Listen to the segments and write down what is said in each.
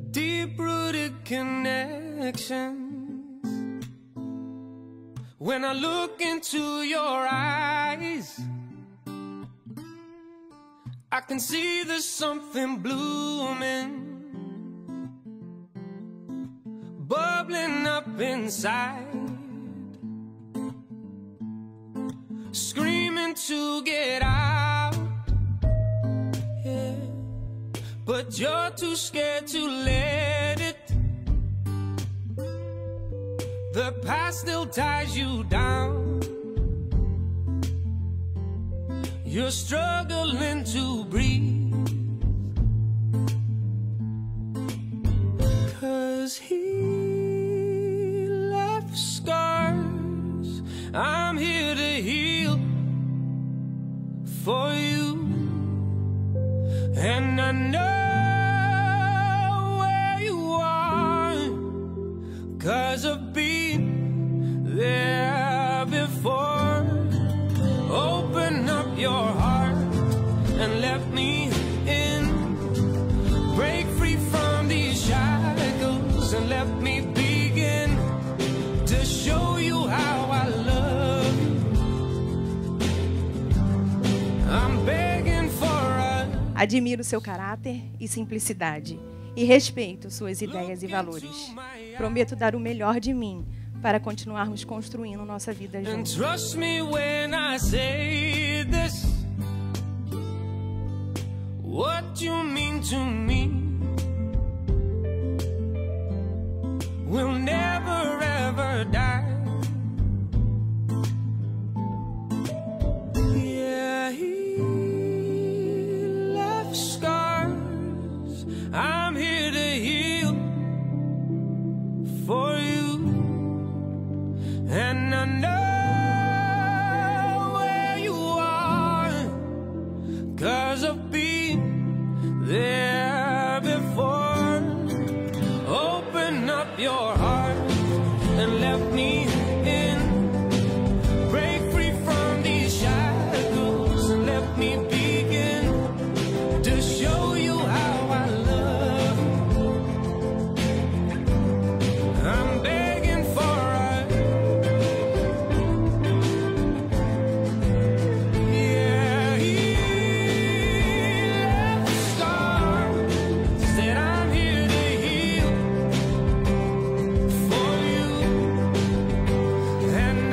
deep-rooted connection. When I look into your eyes, I can see there's something blooming, bubbling up inside, screaming to get out, yeah. But you're too scared to let it. The past still ties you down. You're struggling to breathe, 'cause he left scars. I'm here to heal for you, and I know where you are, 'cause I've been there before. Open up your heart and let me in. Break free from these shackles and let me begin to show you how I love you. I'm begging for a... Admiro seu caráter e simplicidade e respeito suas ideias e valores. Prometo dar o melhor de mim para continuarmos construindo nossa vida juntos. And trust me when I say this, what you mean to me will never ever die. Yeah, he left scars. I'm here to heal for you, and I know where you are, 'cause I've been there before. Open up your heart and let me in. Break free from these shackles and let me begin to show you how I love you. I'm begging for a... Yeah, he left scars. Said I'm here to heal for you, and I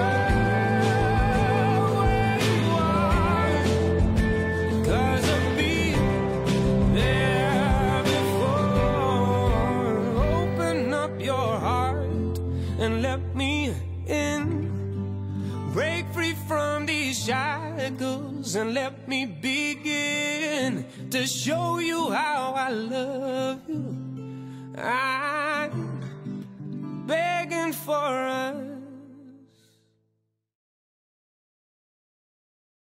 know where you are, 'cause I've been there before. Open up your heart and let me in. Break free from these shackles and let me begin to show you how I love you. I'm begging for a